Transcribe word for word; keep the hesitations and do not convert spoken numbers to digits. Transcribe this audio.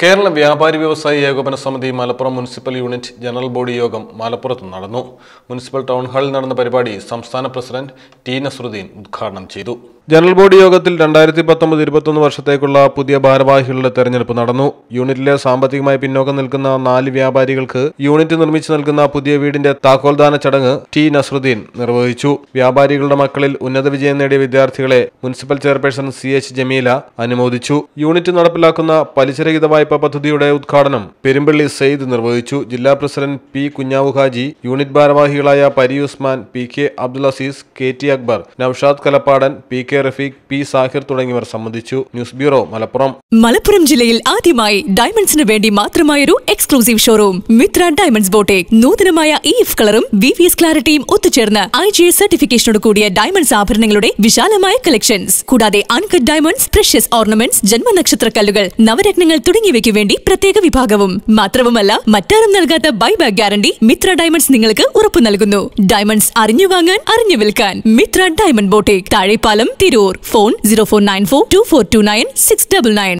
കേരള വ്യാപാരി വ്യവസായി ഏകോപന സമിതി Malappuram municipal unit general body യോഗം മലപ്പുറത്ത് നടന്നു. മുനിസിപ്പൽ ടൗൺ ഹാളിൽ നടന്ന പരിപാടി സംസ്ഥാന പ്രസിഡന്റ് ടി നസറുദ്ദീൻ ഉദ്ഘാടനം ചെയ്തു. ജനറൽ ബോഡി യോഗത്തിൽ രണ്ടായിരത്തി പത്തൊമ്പത് ഇരുപത്തൊന്ന് വർഷത്തേക്കുള്ള പുതിയ ഭാരവാഹികളുടെ തെരഞ്ഞെടുപ്പ് നടന്നു. യൂണിറ്റിലെ സാമ്പത്തികമായി പിന്നോക്കം നിൽക്കുന്ന നാല് വ്യാപാരികൾക്ക് യൂണിറ്റ് നിർമ്മിച്ചു നൽകുന്ന പുതിയ വീടിന്റെ താക്കോൽദാന ചടങ്ങ് ടി നസറുദ്ദീൻ നിർവഹിച്ചു. വ്യാപാരികളുടെ മക്കളിൽ ഉന്നത വിജയം നേടിയ വിദ്യാർത്ഥികളെ municipal chairperson C H Jameela അനുമോദിച്ചു. യൂണിറ്റ് നടപ്പിലാക്കുന്ന പലിശരഹിത വായ്പ പദ്ധതിയുടെ ഉദ്ഘാടനം പെരുമ്പള്ളി സെയ്ദ് നിർവഹിച്ചു. ജില്ലാ president P Kunhavu Haji, unit ഭാരവാഹികളായ Pari Usman, P K Abdul Azeez, K T Akbar, Noushad Kalappadan, P K Rafeeq, P Sahir തുടങ്ങിയവർ സംബന്ധിച്ചു. News bureau Malappuram. മലപ്പുറം ജില്ലയിൽ ആദ്യമായി ഡയമണ്ട്സിന് വേണ്ടി മാത്രമായൊരു exclusive showroom Mithra diamonds boutique. നൂതനമായ ഇ എഫ് കളറും വി വി എസ് ക്ലാരിറ്റിയും ഒത്തുചേർന്ന് ഐ ജി എസ് സർട്ടിഫിക്കേഷനോട് കൂടിയ ഡയമണ്ട്സ് ആഭരണങ്ങളുടെ വിശാലമായ കളക്ഷൻസ്, കൂടാതെ അൺകട്ട് ഡയമണ്ട്സ്, പ്രഷ്യസ് ഓർണമെന്റ്സ്, ജന്മനക്ഷത്ര കല്ലുകൾ, നവരത്നങ്ങൾ തുടങ്ങിയവയ്ക്ക് വേണ്ടി പ്രത്യേക വിഭാഗവും. മാത്രവുമല്ല, മറ്റാരും നൽകാത്ത ബൈബാക്ക് ഗ്യാരണ്ടി മിത്ര ഡയമണ്ട്സ് നിങ്ങൾക്ക് ഉറപ്പു നൽകുന്നു. ഡയമണ്ട്സ് അറിഞ്ഞു വാങ്ങാൻ, അറിഞ്ഞു വിൽക്കാൻ Mithra diamond boutique, Thazhepalam, Tirur. Phone zero four nine four two four two nine six double nine.